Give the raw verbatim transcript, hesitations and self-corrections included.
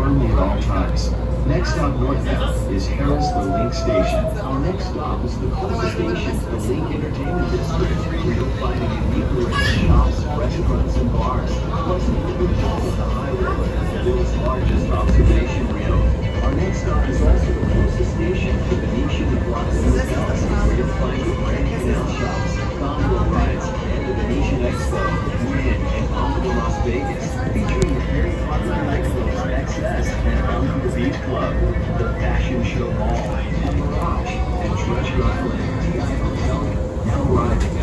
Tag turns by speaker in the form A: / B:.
A: firmly at all times. Next stop northbound is Harrah's the Linq station. Our next stop is the closest station to the Linq Entertainment District, where you'll find a unique array of shops, restaurants, and bars, plus a living hall of the highway, the world's largest observation reel. Our next stop is also the closest station to Venetian and Plaza hotels, where you'll find the Grand Canal shops, gondola rides, and the Venetian Expo, Linq, and Omni Las Vegas, featuring the very popular nightclubs X S and Malibu Beach Club, the Fashion Show Mall, the Mirage, and Treasure Island T I Hotel, now arriving.